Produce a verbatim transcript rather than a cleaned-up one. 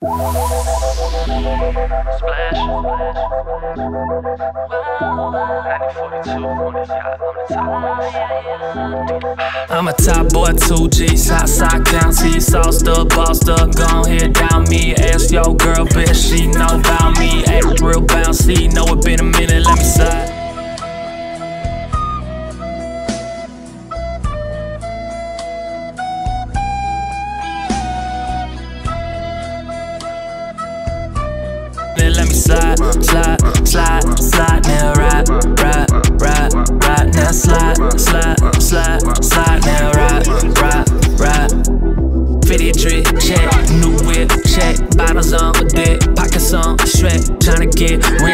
Splash. ninety forty-two on the yacht, I'm the top. I'm a top boy, two G's, Southside County, sauced up, bossed up, gon' head down me. Ask your girl, bitch, she know about me. Act real bouncy, know it been a minute, let me slide. Let me slide, slide, slide, slide, now ride, ride, ride, ride, now slide, slide, slide, slide, now ride, ride, ride. fifty drip, check, new whip, check, bottles on deck, pockets on Shrek, tryna get real.